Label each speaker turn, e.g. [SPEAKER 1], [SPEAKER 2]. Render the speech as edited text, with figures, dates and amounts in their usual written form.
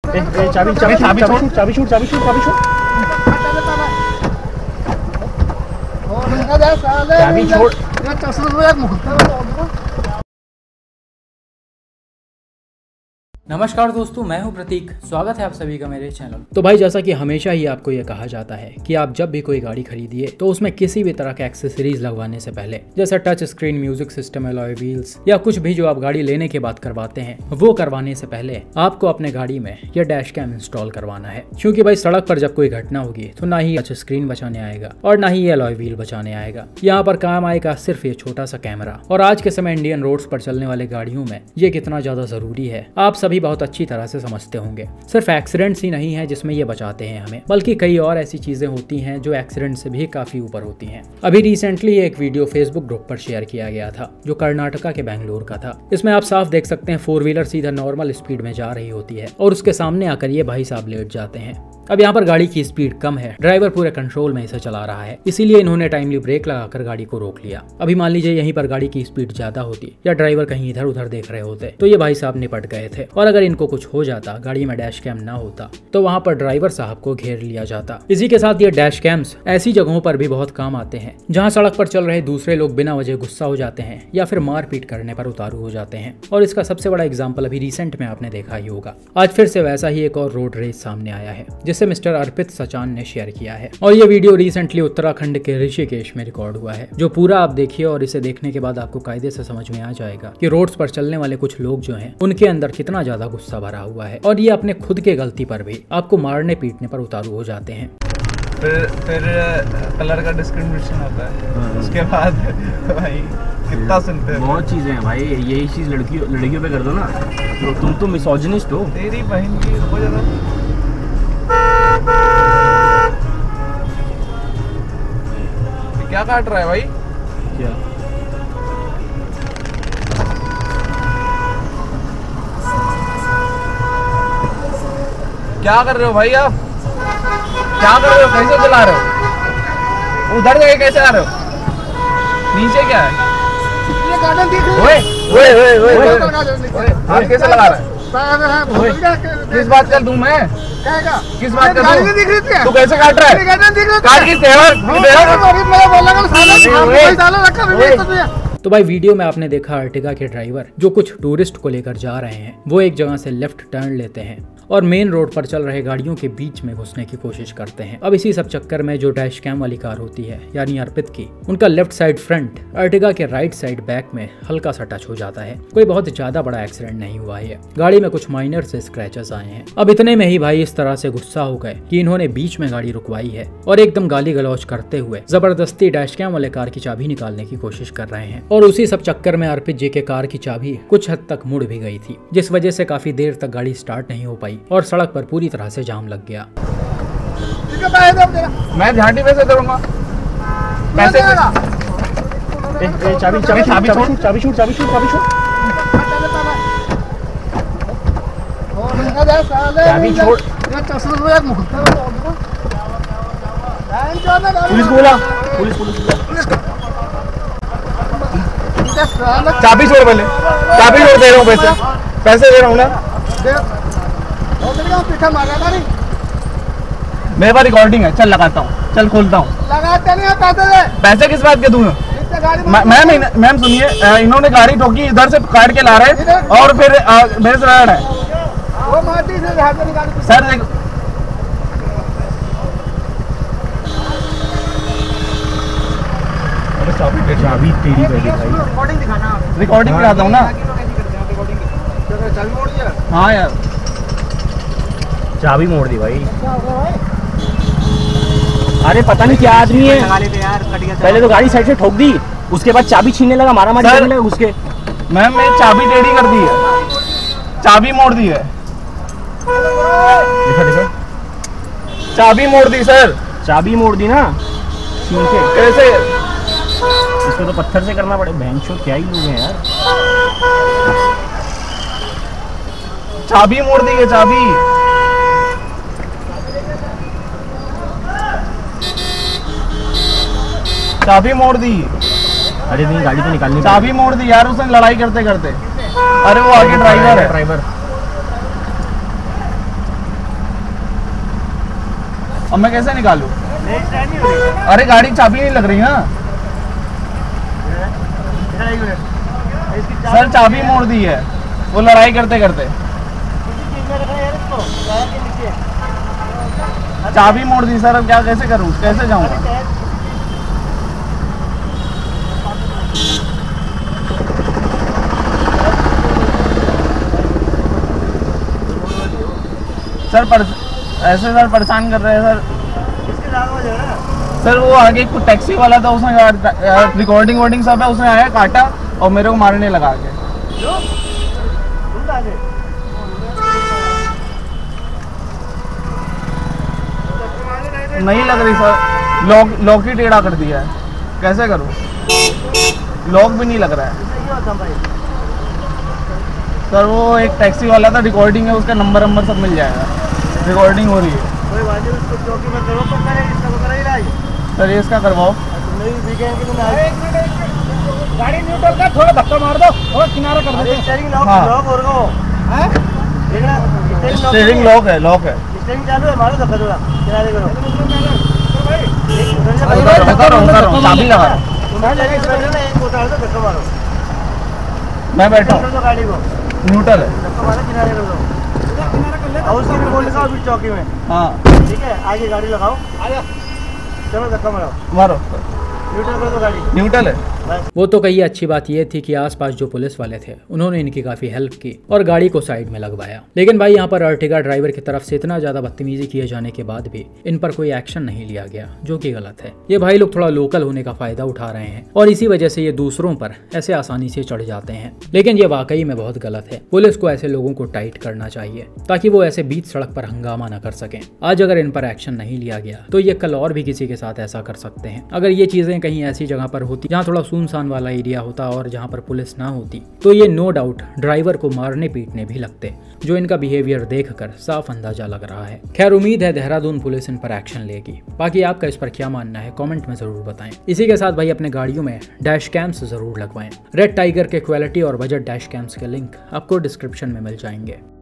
[SPEAKER 1] चाबी छूट।
[SPEAKER 2] नमस्कार दोस्तों, मैं हूं प्रतीक। स्वागत है आप सभी का मेरे चैनल। तो भाई, जैसा कि हमेशा ही आपको यह कहा जाता है कि आप जब भी कोई गाड़ी खरीदिए तो उसमें किसी भी तरह के एक्सेसरीज लगवाने से पहले, जैसे touch screen, music system, alloy wheels या कुछ भी जो आप गाड़ी लेने के बाद करवाते हैं, वो करवाने से पहले आपको अपने गाड़ी में यह डैश कैम इंस्टॉल करवाना है। क्योंकि भाई, सड़क पर जब कोई घटना होगी तो ना ही टच स्क्रीन बचाने आएगा और ना ही ये अलॉय व्हील बचाने आएगा। यहाँ पर काम आएगा सिर्फ ये छोटा सा कैमरा। और आज के समय इंडियन रोड्स पर चलने वाले गाड़ियों में ये कितना ज्यादा जरूरी है, आप सभी बहुत अच्छी तरह से समझते होंगे। सिर्फ एक्सीडेंट्स ही नहीं है जिसमें ये बचाते हैं हमें, बल्कि कई और ऐसी चीजें होती हैं जो एक्सीडेंट से भी काफी ऊपर होती हैं। अभी रिसेंटली एक वीडियो फेसबुक ग्रुप पर शेयर किया गया था जो कर्नाटका के बेंगलुरु का था। इसमें आप साफ देख सकते हैं 4 व्हीलर सीधा नॉर्मल स्पीड में जा रही होती है और उसके सामने आकर ये भाई साहब लेट जाते हैं। अब यहाँ पर गाड़ी की स्पीड कम है, ड्राइवर पूरे कंट्रोल में इसे चला रहा है, इसीलिए इन्होंने टाइमली ब्रेक लगाकर गाड़ी को रोक लिया। अभी मान लीजिए यहीं पर गाड़ी की स्पीड ज्यादा होती या ड्राइवर कहीं इधर उधर देख रहे होते तो ये भाई साहब निपट गए थे। और अगर इनको कुछ हो जाता, गाड़ी में डैश कैम ना होता, तो वहाँ पर ड्राइवर साहब को घेर लिया जाता। इसी के साथ ये डैश कैम्स ऐसी जगहों पर भी बहुत काम आते हैं जहाँ सड़क पर चल रहे दूसरे लोग बिना वजह गुस्सा हो जाते हैं या फिर मारपीट करने पर उतारू हो जाते हैं। और इसका सबसे बड़ा एग्जाम्पल अभी रिसेंट में आपने देखा ही होगा। आज फिर से वैसा ही एक और रोड रेस सामने आया है जिससे मिस्टर अर्पित सचान ने शेयर किया है। और ये वीडियो रिसेंटली उत्तराखंड के ऋषिकेश में रिकॉर्ड हुआ है, जो पूरा आप देखिए और इसे देखने के बाद आपको कायदे से समझ में आ जाएगा कि रोड्स पर चलने वाले कुछ लोग जो हैं उनके अंदर कितना ज्यादा गुस्सा भरा हुआ है और ये अपने खुद के गलती पर भी आपको मारने पीटने पर उतारू हो जाते हैं।
[SPEAKER 1] फिर कलर का डिस्क्रिमिनेशन होता है। उसके बाद भाई कितना सुनते हैं। बहुत चीजें हैं भाई, यही चीज लड़कियों पे कर दो ना तो तुम तो मिसोजिनिस्ट हो। तेरी बहन की हो जाता। क्या काट रहा है भाई? क्या क्या कर रहे हो भाई आप? क्या कर रहे हो? कैसे चला रहे हो? उधर जगह कैसे आ रहे हो? नीचे क्या है? ये गार्डन देख रहे हो? हाथ कैसे लगा रहा है? किस बात कर दूं मैं? किस बात कर दूं? तू कैसे काट रहा है? काट किस
[SPEAKER 2] तो भाई, वीडियो में आपने देखा अर्टिगा के ड्राइवर जो कुछ टूरिस्ट को लेकर जा रहे हैं, वो एक जगह से लेफ्ट टर्न लेते हैं और मेन रोड पर चल रहे गाड़ियों के बीच में घुसने की कोशिश करते हैं। अब इसी सब चक्कर में जो डैश कैम वाली कार होती है, यानी अर्पित की, उनका लेफ्ट साइड फ्रंट अर्टिगा के राइट साइड बैक में हल्का सा टच हो जाता है। कोई बहुत ज्यादा बड़ा एक्सीडेंट नहीं हुआ है, गाड़ी में कुछ माइनर से स्क्रैचेस आए हैं। अब इतने में ही भाई इस तरह से गुस्सा हो गए कि इन्होंने बीच में गाड़ी रुकवाई है और एकदम गाली गलौज करते हुए जबरदस्ती डैश कैम वाले कार की चाबी निकालने की कोशिश कर रहे हैं। और उसी सब चक्कर में अर्पित जी के कार की चाबी कुछ हद तक मुड़ भी गई थी, जिस वजह से काफी देर तक गाड़ी स्टार्ट नहीं हो पाई और सड़क पर पूरी तरह से जाम लग गया।
[SPEAKER 1] मैं झांटी पैसे दूंगा। पैसे चाबी छूट। चाबी छोड़, पहले चाबी छोड़। दे रहा हूँ पैसे दे रहा हूँ ना। मेरे पास रिकॉर्डिंग है, चल लगाता हूँ, चल खोलता हूँ। लगाते नहीं पैसे किस बात के दूँ? मैम सुनिए, इन्होंने गाड़ी ठोकी, इधर से काट के ला रहे और फिर मेरे से लड़ है। सर देखो, चाबी तेरी रिकॉर्डिंग दिखाता हूँ ना। हाँ यार, चाबी मोड़ दी भाई। अरे पता नहीं क्या आदमी है, पहले तो गाड़ी साइड से ठोक दी, उसके बाद चाबी छीनने लगा, मारामारी करने लगा उसके। मैम, मैं चाबी टेढ़ी कर दी है, चाबी मोड़ दी है। देखो चाबी मोड़ दी सर, चाबी मोड़ दी ना छीन के। कैसे? इसको तो पत्थर से करना पड़े। भैंसो क्या ही लोग हैं यार। चाबी मोड़ दी है, चाबी। चाबी मोड़ दी। अरे नहीं, गाड़ी तो निकालनी, चाबी मोड़ दी यार उसने लड़ाई करते करते। अरे वो आगे ड्राइवर है, ड्राइवर। अब मैं कैसे निकालूं? अरे गाड़ी की चाबी नहीं लग रही ना सर, चाबी मोड़ दी है वो लड़ाई करते करते। चाबी मोड़ दी सर, अब क्या कैसे करूं, कैसे जाऊंगा? सर ऐसे सर परेशान कर रहे हैं सर। सर वो आगे कुछ टैक्सी वाला था, उसने रिकॉर्डिंग वॉर्डिंग सब है, उसने आया काटा और मेरे को मारने लगा के। नहीं लग रही सर, लॉक ही टेढ़ा कर दिया है, कैसे करूं? लॉक भी नहीं लग रहा है सर। वो एक टैक्सी वाला था, रिकॉर्डिंग है, उसका नंबर सब मिल जाएगा, रिकॉर्डिंग हो रही है सर। ये इसका करवाओ।
[SPEAKER 3] गाड़ी न्यूट्रल का थोड़ा धक्का मार दो और किनारा कर दो। स्टीयरिंग लॉक है,
[SPEAKER 1] स्टीयरिंग लॉक है,
[SPEAKER 3] स्टीयरिंग चालू है, मारो धक्का थोड़ा, किनारे करो।
[SPEAKER 1] चाबी लगा,
[SPEAKER 3] धक्का मारो।
[SPEAKER 1] मैं बैठा हूँ,
[SPEAKER 3] गाड़ी को
[SPEAKER 1] न्यूट्रल है,
[SPEAKER 3] धक्का मारो, किनारे कर दो। और उसकी रिपोर्ट लिखाओ बीच चौकी में।
[SPEAKER 1] हाँ
[SPEAKER 3] ठीक है, आगे गाड़ी लगाओ, चलो धक्का मारो,
[SPEAKER 1] मारो।
[SPEAKER 3] न्यूट्रल कर दो गाड़ी,
[SPEAKER 2] न्यूट्रल है। वो तो कही अच्छी बात यह थी कि आसपास जो पुलिस वाले थे उन्होंने इनकी काफी हेल्प की और गाड़ी को साइड में लगवाया। लेकिन भाई यहाँ पर अर्टिगा ड्राइवर की तरफ से इतना ज्यादा बदतमीजी किए जाने के बाद भी इन पर कोई एक्शन नहीं लिया गया, जो कि गलत है। ये भाई लोग थोड़ा लोकल होने का फायदा उठा रहे हैं और इसी वजह से ये दूसरों पर ऐसे आसानी से चढ़ जाते हैं, लेकिन ये वाकई में बहुत गलत है। पुलिस को ऐसे लोगों को टाइट करना चाहिए ताकि वो ऐसे बीच सड़क पर हंगामा न कर सकें। आज अगर इन पर एक्शन नहीं लिया गया तो ये कल और भी किसी के साथ ऐसा कर सकते हैं। अगर ये चीजें कहीं ऐसी जगह पर होती जहाँ थोड़ा सुनसान वाला एरिया होता और जहाँ पर पुलिस ना होती तो ये नो डाउट ड्राइवर को मारने पीटने भी लगते, जो इनका बिहेवियर देखकर साफ अंदाजा लग रहा है। खैर उम्मीद है देहरादून पुलिस इन पर एक्शन लेगी। बाकी आपका इस पर क्या मानना है कमेंट में जरूर बताएं। इसी के साथ भाई अपने गाड़ियों में डैश कैम्स जरूर लगवाएं। रेड टाइगर के क्वालिटी और बजट डैश कैम्स के लिंक आपको डिस्क्रिप्शन में मिल जाएंगे।